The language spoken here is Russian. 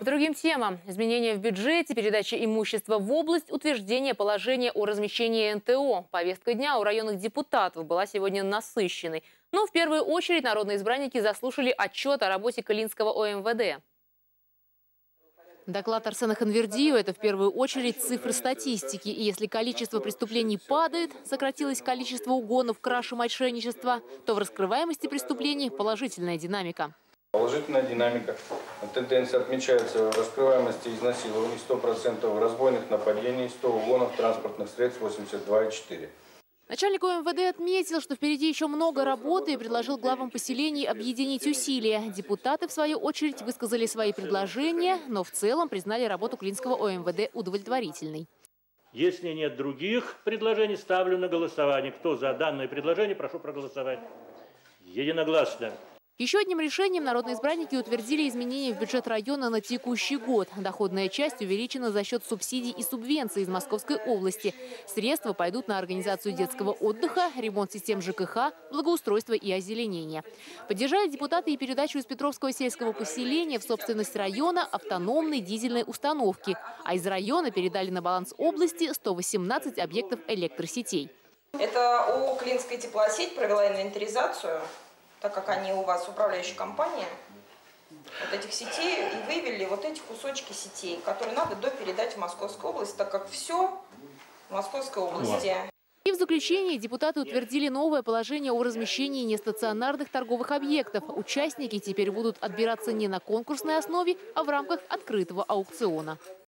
К другим темам. Изменения в бюджете, передача имущества в область, утверждение положения о размещении НТО. Повестка дня у районных депутатов была сегодня насыщенной. Но в первую очередь народные избранники заслушали отчет о работе Калининского ОМВД. Доклад Арсена Ханвердиева – это в первую очередь цифры статистики. И если количество преступлений падает, сократилось количество угонов, краж и мошенничества, то в раскрываемости преступлений положительная динамика. Положительная динамика. Тенденция отмечается в раскрываемости изнасилований 100%, разбойных нападений 100, угонов транспортных средств 82,4%. Начальник ОМВД отметил, что впереди еще много работы и предложил главам поселений объединить усилия. Депутаты, в свою очередь, высказали свои предложения, но в целом признали работу Калининского ОМВД удовлетворительной. Если нет других предложений, ставлю на голосование. Кто за данное предложение, прошу проголосовать. Единогласно. Еще одним решением народные избранники утвердили изменения в бюджет района на текущий год. Доходная часть увеличена за счет субсидий и субвенций из Московской области. Средства пойдут на организацию детского отдыха, ремонт систем ЖКХ, благоустройство и озеленение. Поддержали депутаты и передачу из Петровского сельского поселения в собственность района автономной дизельной установки. А из района передали на баланс области 118 объектов электросетей. Это ООО «Клинская теплосеть» провела инвентаризацию, так как они у вас управляющая компания, вот этих сетей, и вывели вот эти кусочки сетей, которые надо допередать в Московскую область, так как все в Московской области. И в заключение депутаты утвердили новое положение о размещении нестационарных торговых объектов. Участники теперь будут отбираться не на конкурсной основе, а в рамках открытого аукциона.